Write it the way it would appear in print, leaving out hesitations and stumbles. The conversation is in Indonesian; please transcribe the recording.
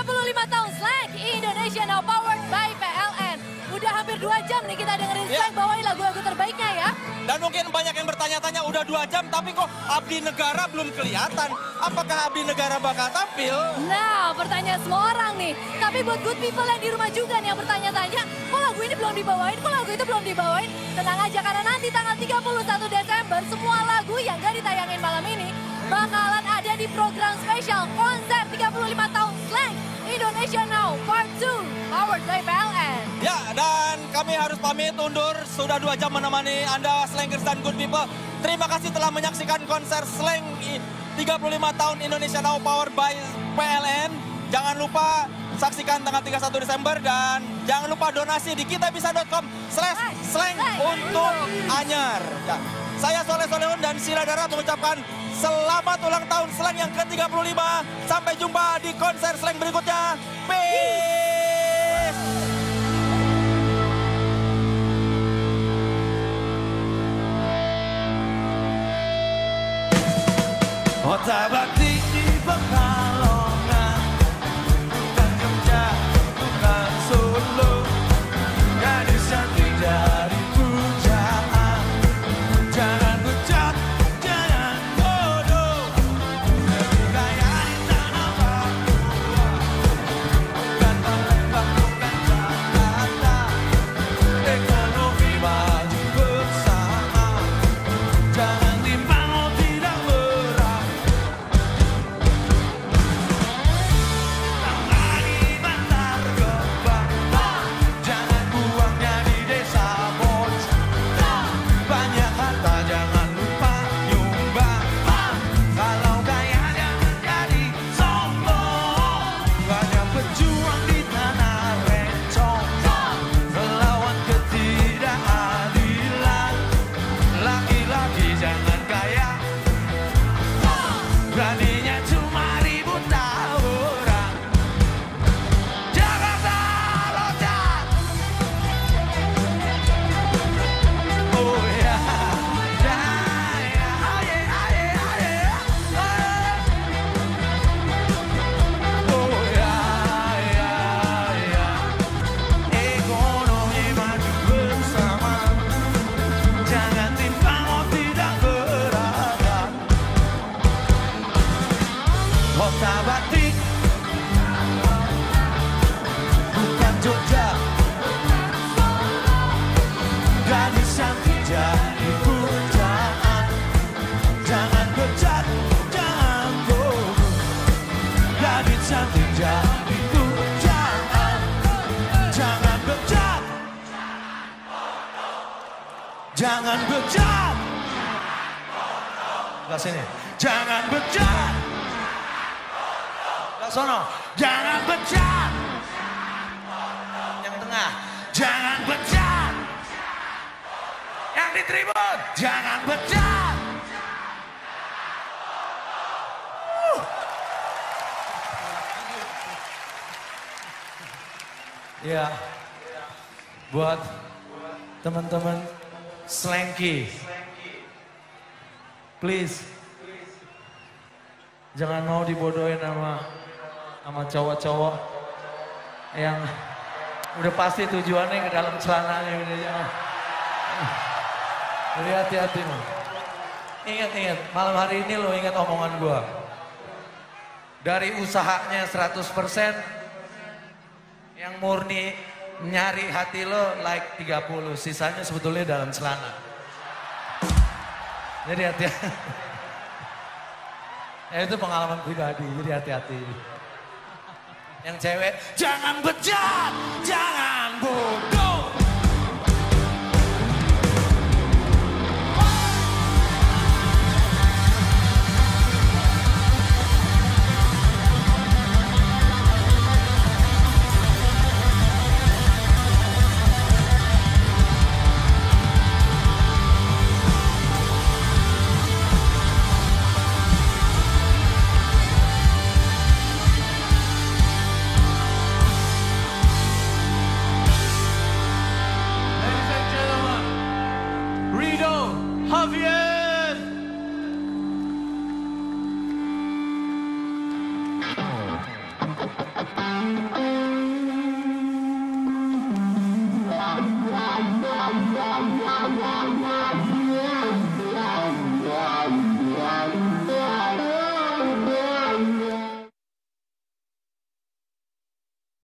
35 tahun Slang Indonesia Now powered by PLN. Udah hampir 2 jam nih kita dengerin Slang bawain lagu-lagu terbaiknya ya. Dan mungkin banyak yang bertanya-tanya udah 2 jam tapi kok Abdi Negara belum kelihatan. Apakah Abdi Negara bakal tampil? Nah, pertanyaan semua orang nih. Tapi buat good people yang di rumah juga nih yang bertanya-tanya, kok lagu ini belum dibawain, kok lagu itu belum dibawain? Tenang aja karena nanti tanggal 31 Desember semua lagu yang gak ditayangin malam ini bakalan ada di program spesial konser 35 tahun Slang Indonesia Now Part 2 powered by PLN. Ya, dan kami harus pamit undur. Sudah 2 jam menemani Anda Slangers dan good people. Terima kasih telah menyaksikan konser Slang 35 tahun Indonesia Now powered by PLN. Jangan lupa saksikan tanggal 31 Desember dan jangan lupa donasi di kitabisa.com/slang untuk Anyar. Ya. Saya Soleh Solehun dan Sila Dara mengucapkan selamat ulang tahun Slang yang ke-35. Sampai jumpa di konser Slang berikutnya. Peace! Otak bakti di Pekalongan, bukan Jogja, bukan Solo, gadis yang dari pujaan. Jangan bejat, jangan bodoh, lebih kaya di tanah Papua. Bukan Palembang, bukan Jakarta, ekonomi maju bersama. Jangan timbang oh tidak berat. Lagi Bantar Gebang, jangan buangnya di desa Bocah. Banyak harta jangan lupa nyumbang. Kalau kaya jangan jadi sombong. Banyak pejuang di tanah Rencong melawan ketidakadilan. Laki-laki jangan kaya, beraninya cuma ribut tawuran. Jakarta loncat, oh ya, ya, ya, aye, aye, aye, oh ya, ya, ya. Ekonomi maju bersama, jangan timbang oh tidak beradab. Kota batik, bukan Jogja, gadis yang jadi pujaan. Jangan bejat, jangan bodoh, gadis yang jadi pujaan. Jangan bejat, jangan bejat. Belah sini. Jangan bejat. Belah sono. Jangan bejat. Yang tengah. Jangan bejat. Yang di tribun. Jangan bejat. Ya, buat teman-teman Slanky, please jangan mau dibodohin sama cowok-cowok yang udah pasti tujuannya ke dalam celananya. Jadi hati-hati lo. Ingat, malam hari ini lo ingat omongan gua. Dari usahanya 100%, yang murni nyari hati lo like 30, sisanya sebetulnya dalam celana. Jadi hati-hati. Ya itu pengalaman pribadi, jadi hati-hati. Yang cewek, jangan bejat, jangan bodoh.